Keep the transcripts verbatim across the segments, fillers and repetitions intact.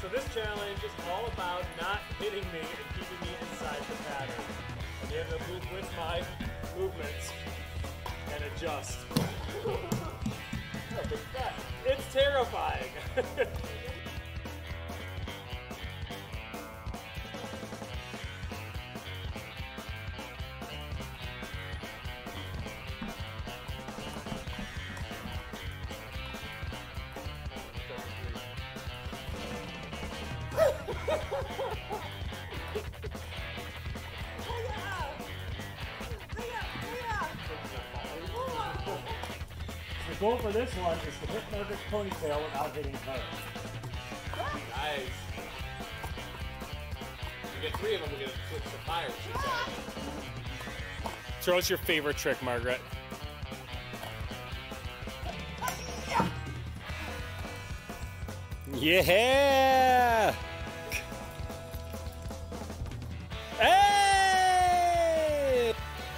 So this challenge is all about not hitting me and keeping me inside the pattern. I'll be able to move with my movements and adjust. Oh, big fat. It's terrifying. The goal for this one is to hit Margaret's ponytail without hitting her. Nice. We get three of them, we get to switch to fire. So what's your favorite trick, Margaret? Yeah! Hey!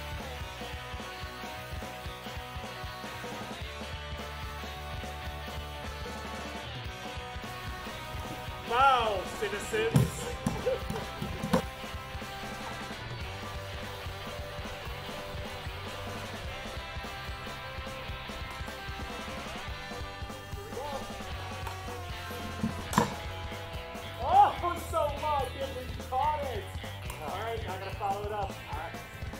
Wow, citizens! Oh, so low, I can't believe you caught it! Alright, now I gotta follow it up. Alright.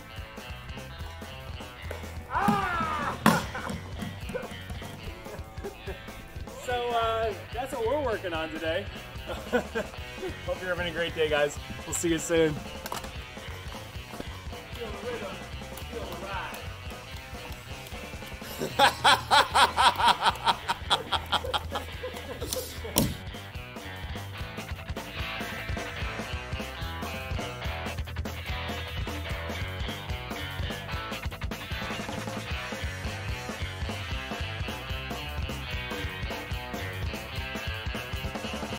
Ah! So, uh, that's what we're working on today. Hope you're having a great day, guys. We'll see you soon. Feel the rhythm, feel the ride.